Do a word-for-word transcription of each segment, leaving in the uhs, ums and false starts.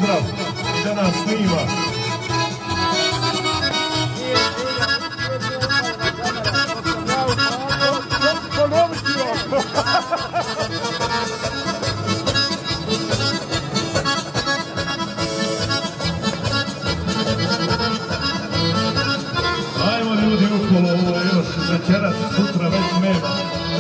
pozdrav i da nas snima. Ajmo ljudi ukolo, ovo je još večeras, sutra već nema.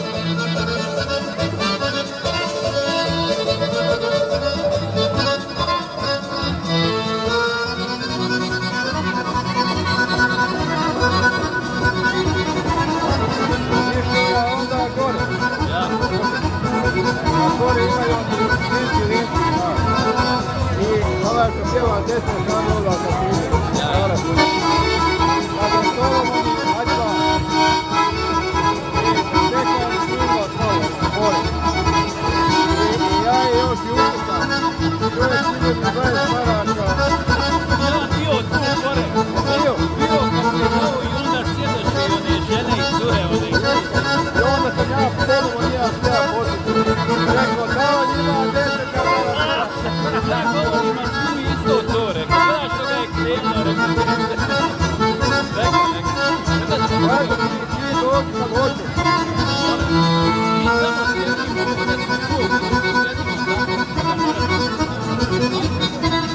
Gore imaju linci, linci, i ovaj što pjeva desno strane ovoga kad se ide. Kada je to oni hađba i čekam snimla tamo, gore. I ja je još i ukutam. Čovjek sigurno dvadeset maraka. Ja bio tu gore. Bio? Bio kad je malo i onda sjedaš i one žene i cure one. I onda sam ja ponovo nija sve početi. Rekao, kao njima deset kamera. Tako, on ima tu isto to, rekao. Gledaš što ga je krenuo, rekao. Rekao, rekao. Ajde, ti dođi kad hoćeš. I tamo sjedimo, ovdje smo tu, sjedimo tamo.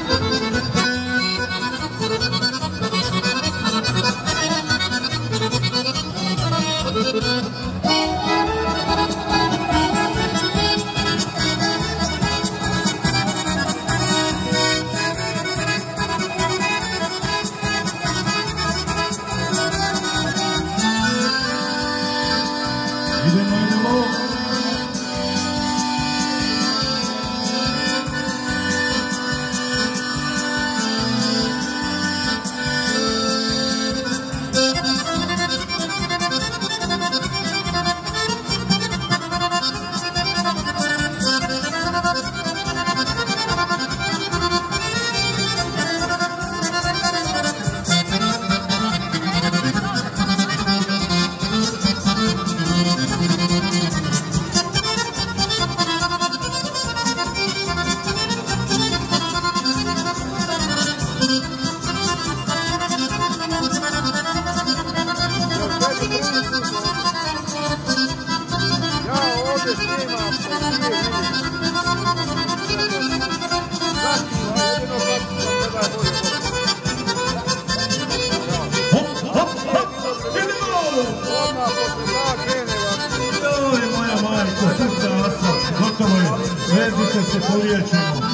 Vezite se, poliječimo.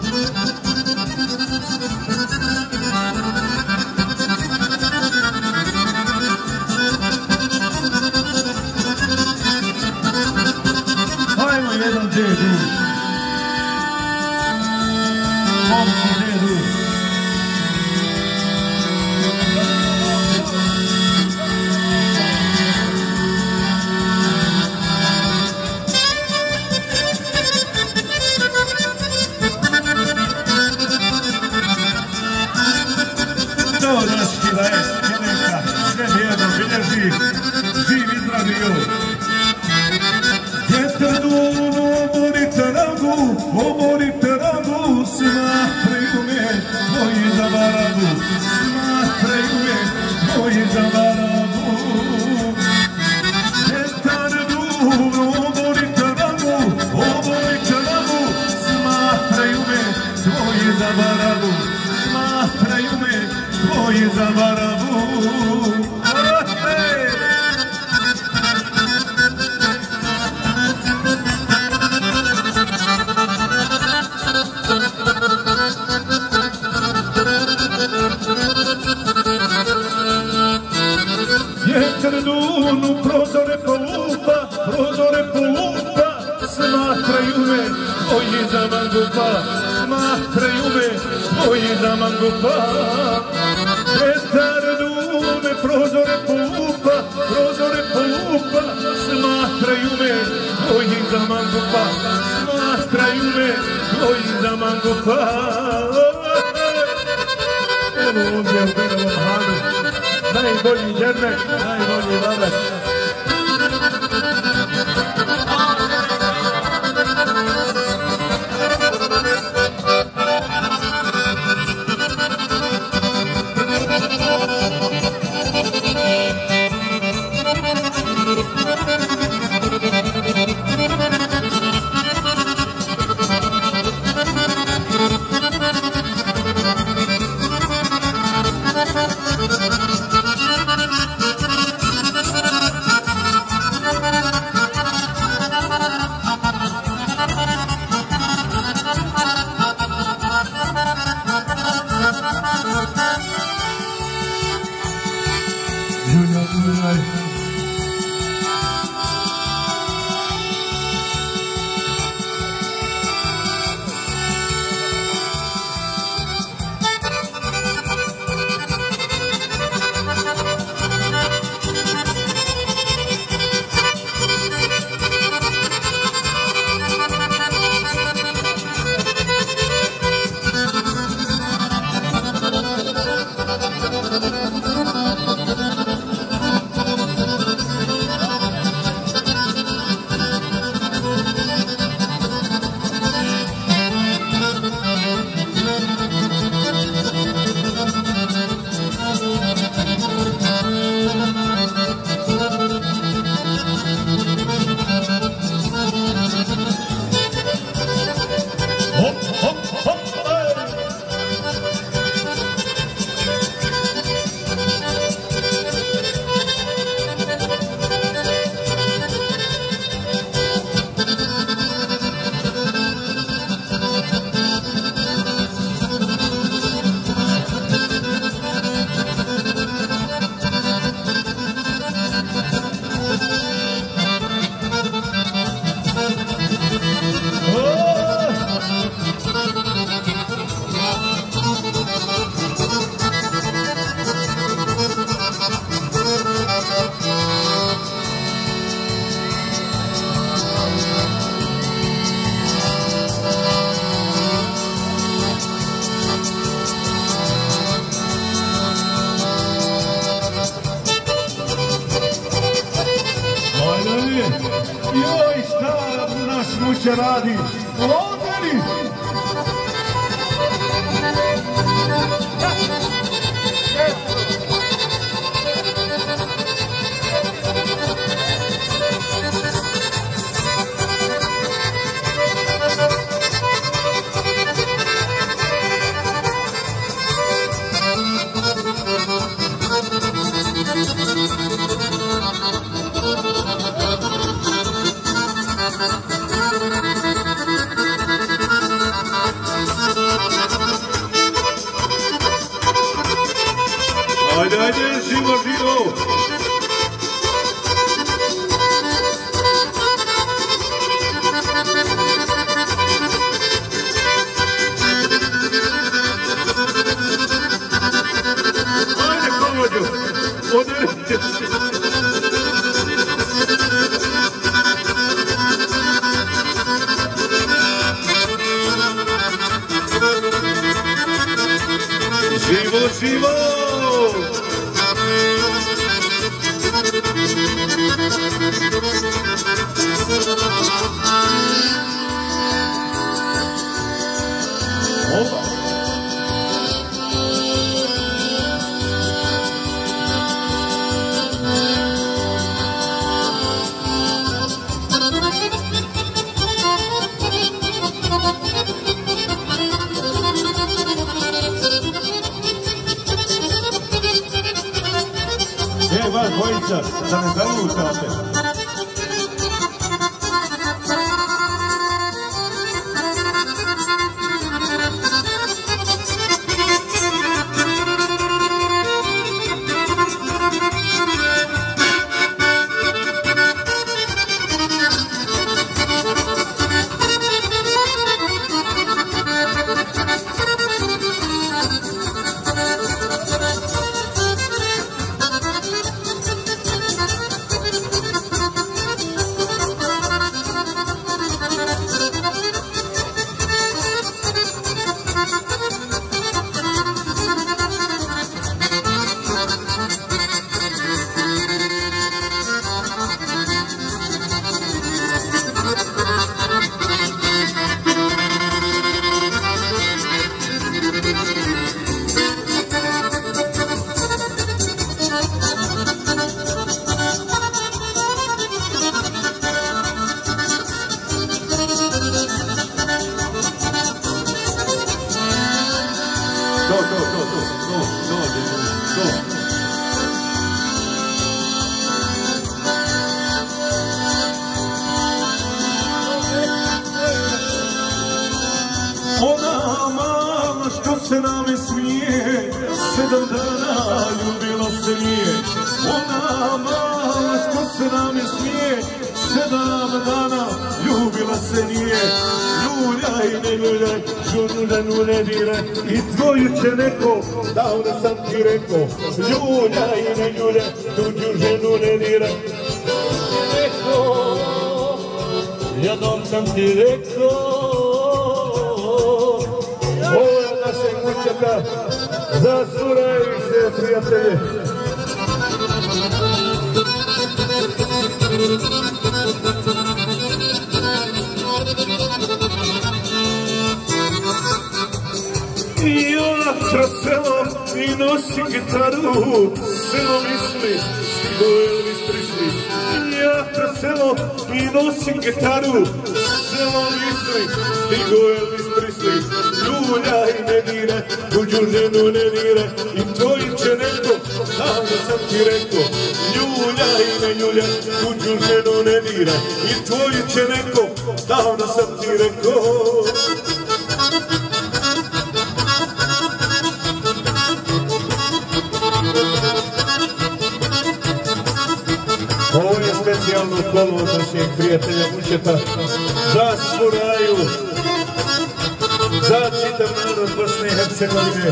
Ajmo jedan dedu. Momci dedu. Da je Čeneka sve vjerno bilježi, živ i zdravi joj. Vjetar dunu, oborite ragu, oborite ragu, smatraju me tvoji za varagu, smatraju me tvoji za varagu. Vjetar dunu, oborite ragu, oborite ragu, smatraju me tvoji za varagu, smatraju me tvoji za varagu. Vjetar dunu, prozore polupa, prozore polupa, smatraju me tvoji za mangupa, smatraju me tvoji za mangupa. Vjetar dune, prozore polupa, prozore polupa, smatraju me tvoji za mangupa, smatraju me tvoji za mangupa. Evo ovdje u Benovom Hanu, najbolji džermek, najbolji vavac. kuća radi, loderi! Ajde, ajde, živo, živo! Ajde, Komođo, oderite se! Živo, živo! Oba! E, vas dvojica, da ne zalutate. To, to, to, to, to, to, to, to. Ona mala što se name smije, sedam dana ljubila se nije. Ona mala što se name smije, sedam dana ljubila se nije. Ljuljaj, ne ljuljaj, žunu ženu ne diraj, i tvoju će neko, davno sam ti rekao. Ljuljaj, ne ljuljaj, tuđu ženu ne diraj. Rekao, jednom sam ti rekao. Ovo je našeg mučaka, zasturaj se, prijatelje. I ona kroz selo i nosi gitaru, selo misli, stigo Elvis Presley. Ja kroz selo i nosim gitaru, selo misli, stigo Elvis Presley. Ljuljaj, ne diraj, tuđu ženu ne diraj, i tvoji će neko, davno sam ti rekao. Ljuljaj, ne ljuljaj, tuđu ženu ne diraj, i tvoji će neko, davno sam ti rekao. Ovo je specijalno kolo od našeg prijatelja Mučeta za svu raju, za čitav narod Bosne i Hercegovine.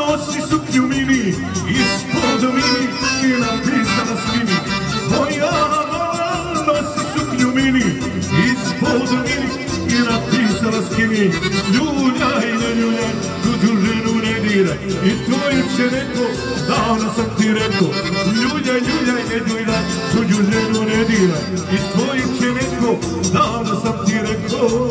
nosi suknju mini, ispod mini je napisala skini. Moja mala nosi suknju mini, ispod mini je napisala skini. Ljuljaj, ne ljuljaj, tuđu ženu ne diraj, i to juče neko, davno sam ti rekao. Ljuljaj, ljuljaj, ne diraj, tuđu ženu ne diraj, i to juče neko, davno sam ti rekao.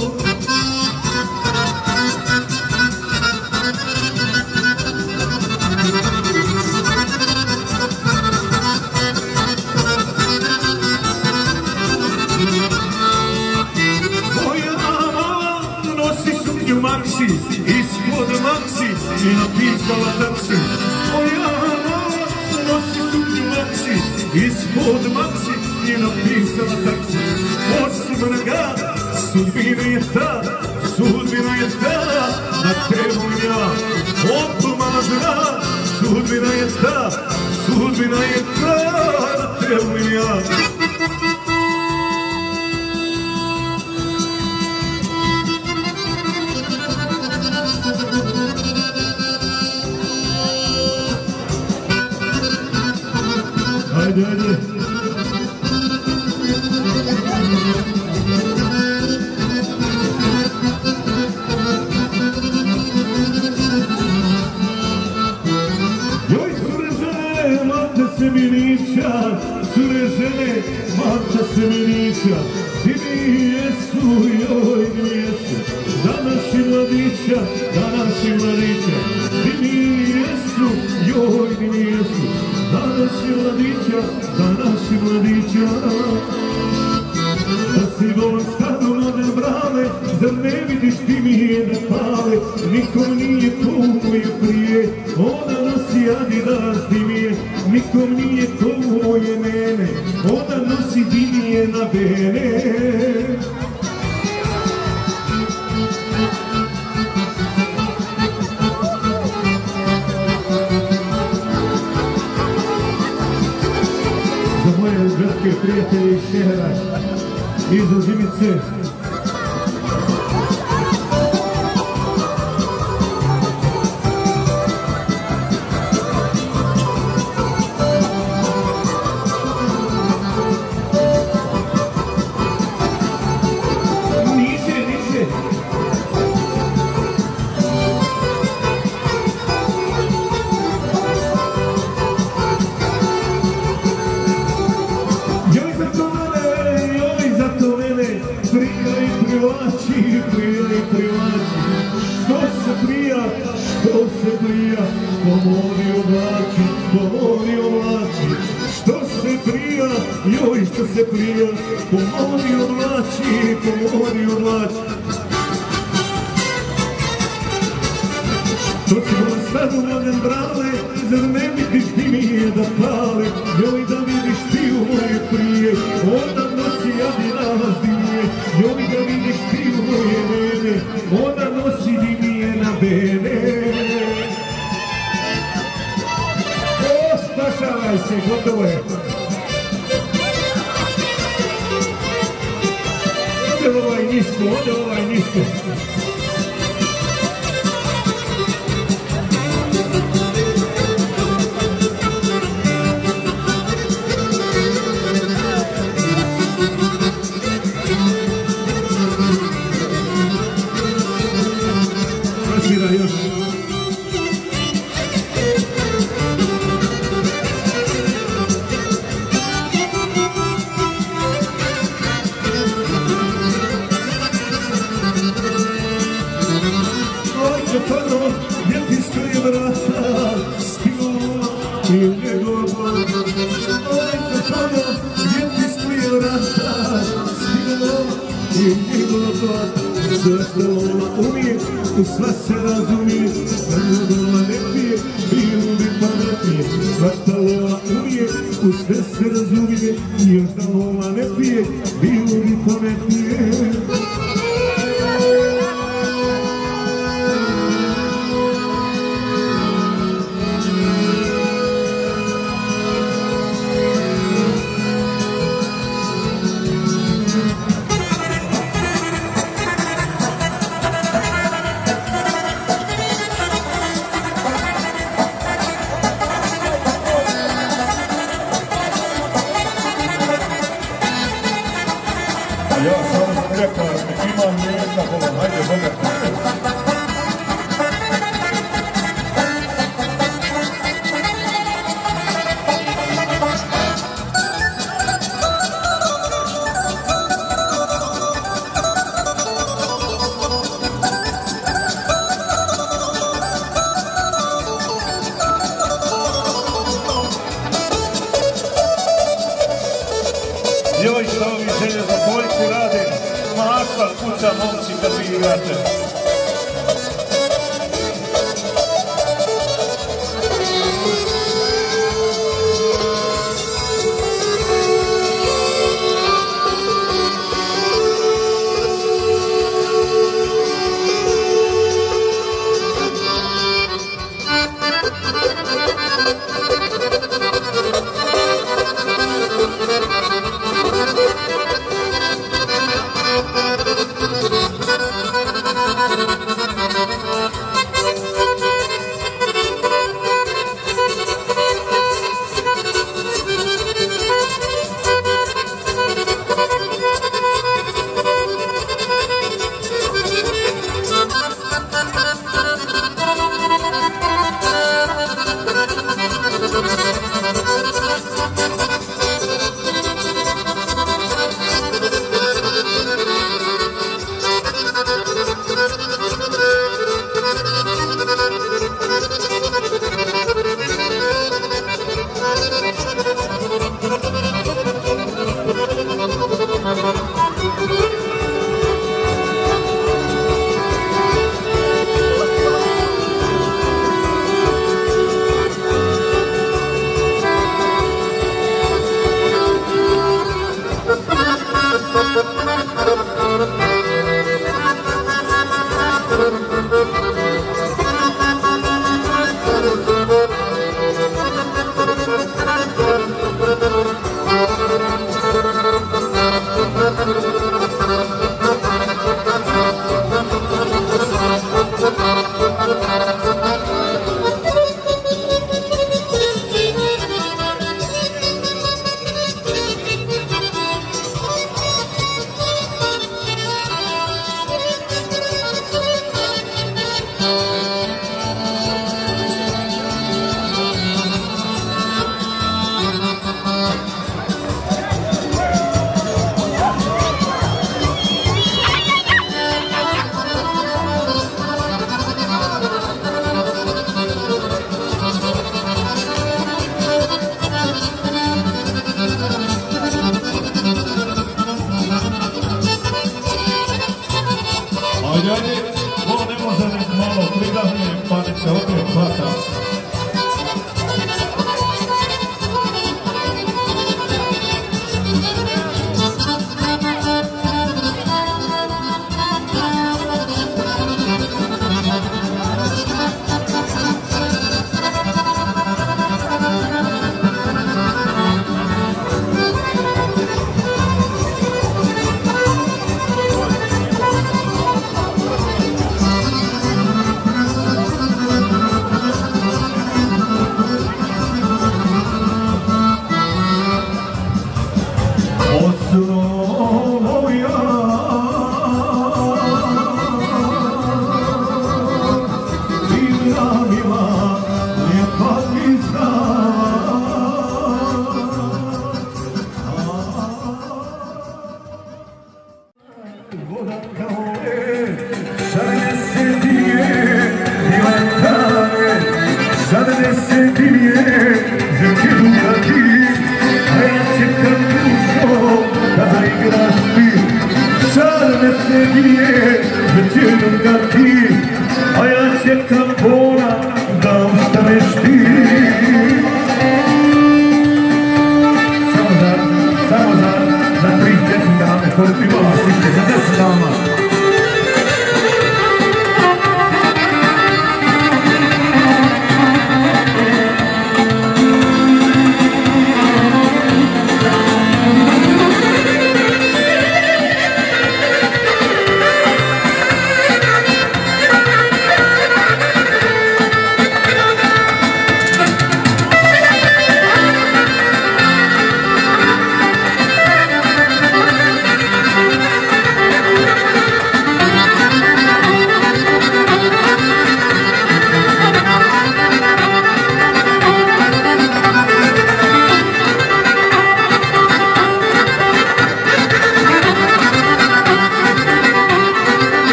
Maksi, ispod maksi i napisala taksi. Moja mala nosi suknju maksi, ispod maksi i napisala taksi. Osmrga, sudbina je ta, sudbina je ta, da te volim ja. Opmažna, sudbina je ta, sudbina je ta, da te volim ja. Hadi hadi. Joj, sure žene, mate se minića, sure žene, mate se minića. Ti mi jesu, joj mi jesu, za naši mladića, za naši mladića. Ti mi jesu, joj mi jesu, za naši mladića, za naši mladića. Da si golom stanu model brale, zar ne vidiš ti mi je ne pale? Nikom nije to moje prije, ona nosi Adidas dimije. Nikom nije to moje mene, ona nosi dimije na bene. Drage prijatelji iz Šehera, iz Užimice. Niže, niže. Privlači, prije privlači, što se prija, što se prija, pomodi oblači, pomodi oblači, što se prija, joj što se prija, pomodi oblači, pomodi oblači. Što si vam stanu modem brale, zar ne vidiš ti mi je da pale, joj da vidiš ti u moje prije, ona nosi Adidas dimije, joj da vidiš ti u moje mene, ona nosi dimije na bene. O, spašavaj se, gotovo je. Ode ovaj nisko, ode ovaj nisko. Sva se razumije, da ljudova ne pije, bilo bi pametnije. Svaka lova umije, u sve se razumije, još da lova ne pije, bilo bi pametnije. Željezo Boljku radi, masla kuća momci kad vi igrate.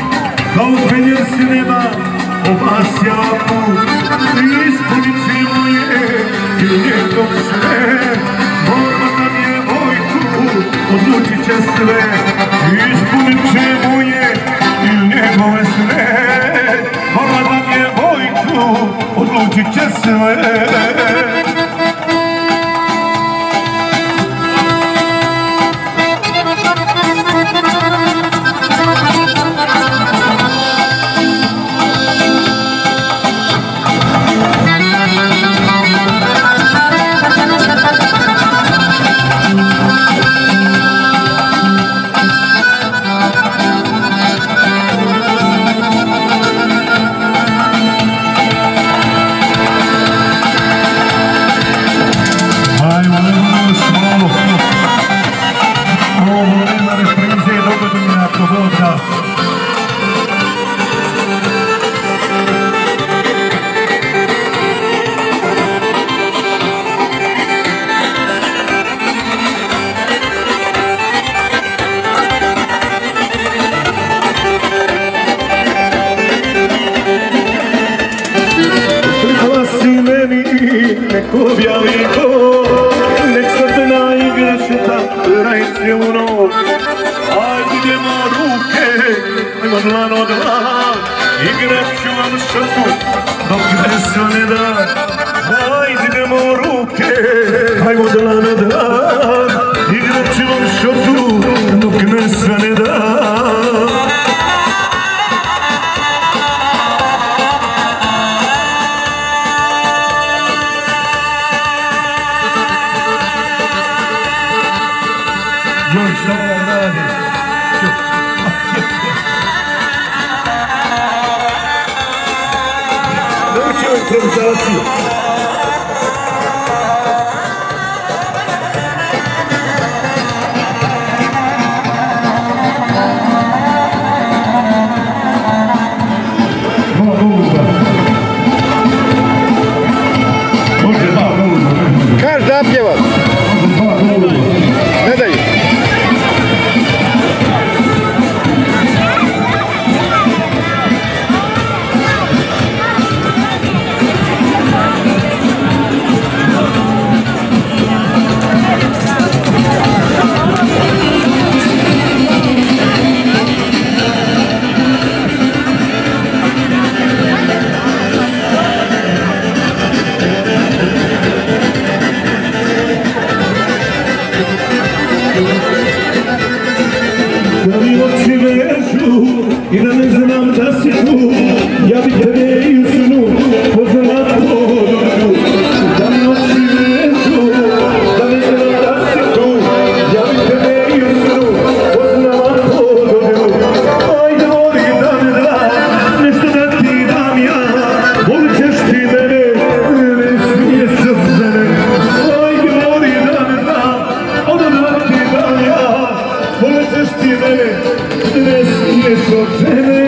Cinema, o Marcial, e isso por sve, ispunit će mu je i njegove sve. Hvala da mi je Vojko, odlučit će sve. Nek objavi to, nek sretna igra šeta, rajci u noć. Ajde idemo ruke, ajmo dlan od dlan, igrat ću vam šatu, dok veso ne da. Ajde idemo ruke, ajmo dlan od dlan, igrat ću vam šatu, dok veso ne da. Joj, šta vam radi? Doći u improvizaciju. Kaž zapjevat. Ne daj. I da ne znam da si tu, ja bi tebe i u snu poznala podođu. Da mi oči vežu, da ne znam da si tu, ja bi tebe i u snu poznala podođu. Ajde voli da me da, nešto da ti dam ja, volit ćeš ti mene, ne smiješ od mene. Ajde voli da me da, ono da ti dam ja, volit ćeš ti mene, ne smiješ od mene.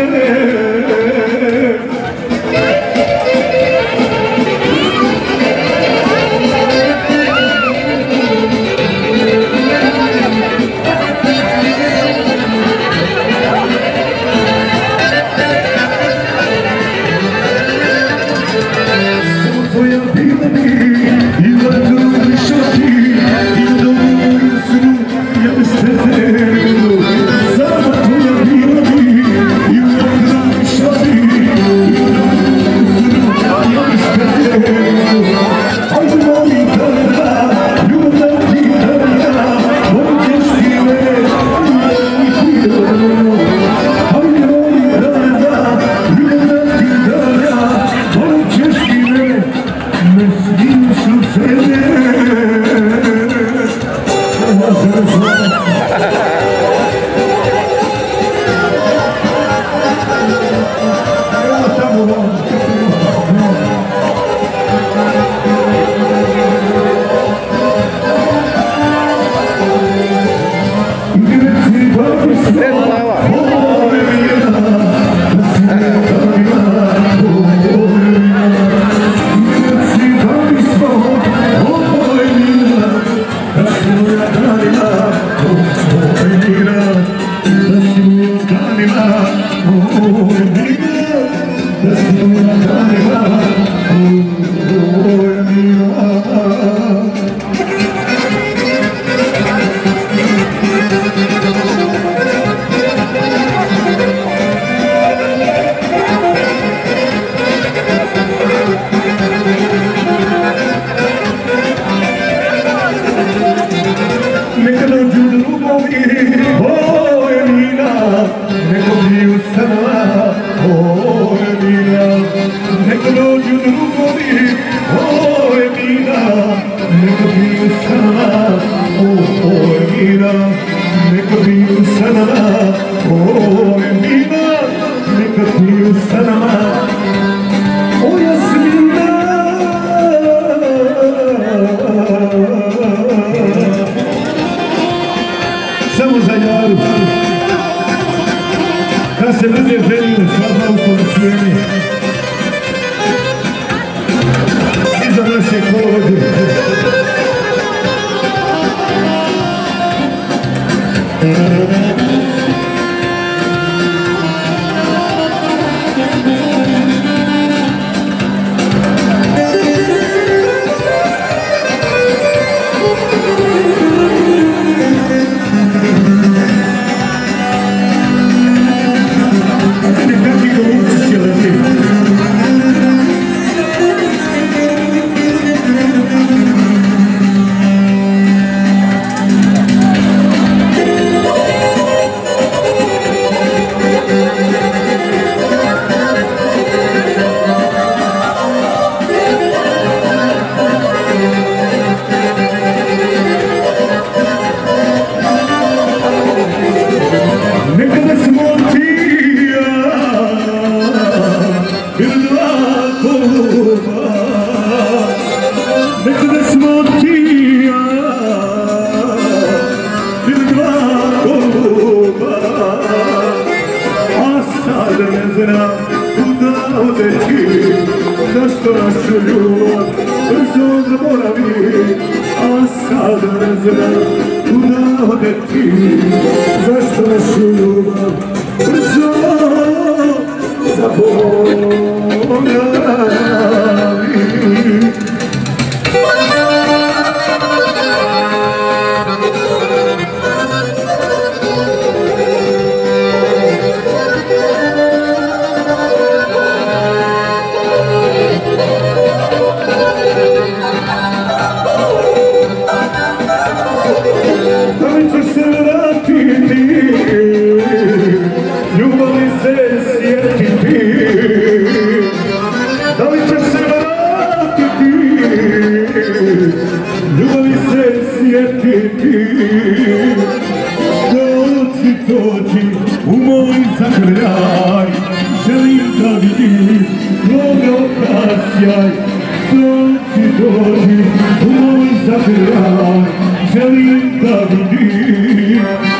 Samo tvoja bila mi i vrtu višati i u domu snu ja bez tebe ne budu. Samo tvoja bila mi i sa nama, o Jasmina. Samo za Jaru, kad se bude ženio svadba u Količujeni i za naše kolode. Zašto našu ljubav brzo zaboravi, a sad ne znam kuda ode ti. Zašto našu ljubav brzo zaboravi. Ljubavi se sjetiti, dođi, dođi u moj zagrljaj, želim da vidim tvoj okasjaj. Dođi, dođi u moj zagrljaj, želim da vidim